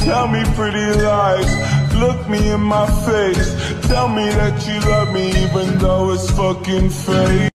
Tell me pretty lies, look me in my face. Tell me that you love me even though it's fucking fake.